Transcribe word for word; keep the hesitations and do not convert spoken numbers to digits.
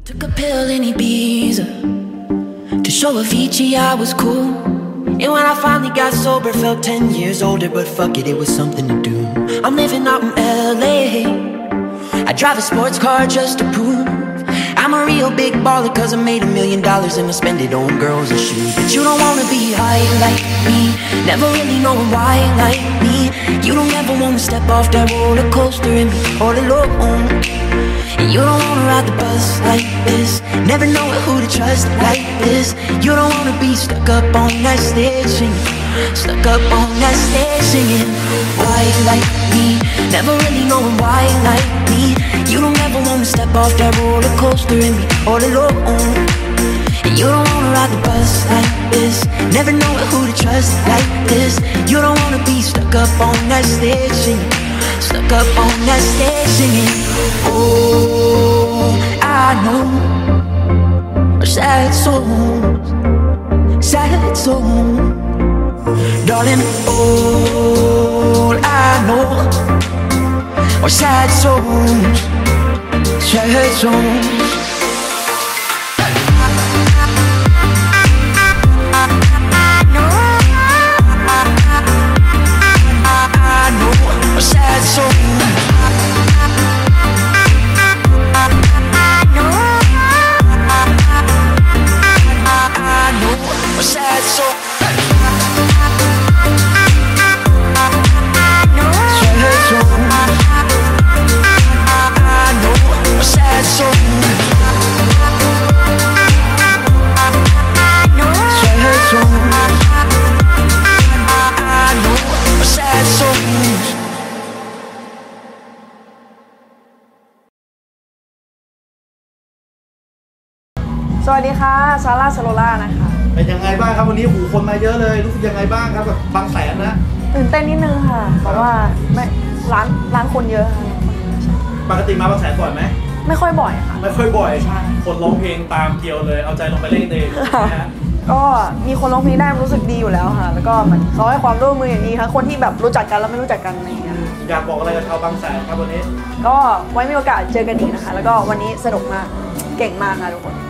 Took a pill in Ibiza to show Avicii I was cool. And when I finally got sober, felt ten years older, but fuck it, it was something to do. I'm living out in L A. I drive a sports car just to prove I'm a real big baller, cause I made a million dollars and I spend it on girls and shoes. But you don't wanna be high like me, never really knowing why like me. You don't ever wanna step off that roller coaster and be all alone. You don't wanna ride the bus like this, never know who to trust like this. You don't wanna be stuck up on that stage singing, stuck up on that stage singing. Why like me, never really knowing why like me. You don't ever wanna step off that roller coaster and be all alone. You don't wanna ride the bus like this, never know who to trust like this. You don't wanna be stuck up on that stage singing, stuck up on that stage singing. Oh, I know sad songs, sad songs, darling. All I know are sad songs, sad songs. สวัสดีค่ะซาร่าสโลล่านะคะเป็นยังไงบ้างครับวันนี้หูคนมาเยอะเลยรู้สึกยังไงบ้างครับแบบบางแสนนะตื่นเต้นนิดนึงค่ะเพราะว่าไม่ร้านร้านคนเยอะค่ะปกติมาบางแสนบ่อยไหมไม่ค่อยบ่อยค่ะไม่ค่อยบ่อยคนร้องเพลงตามเกียวเลยเอาใจลงไปเล่นเองนะก็มีคนร้องเพลงได้รู้สึกดีอยู่แล้วค่ะแล้วก็มันเขาให้ความร่วมมืออย่างดีค่ะคนที่แบบรู้จักกันแล้วไม่รู้จักกันอะไรอย่างเงี้ยอยากบอกอะไรกับชาวบางแสนครับวันนี้ก็ไว้มีโอกาสเจอกันอีกนะคะแล้วก็วันนี้สนุกมากเก่งมากค่ะทุกคน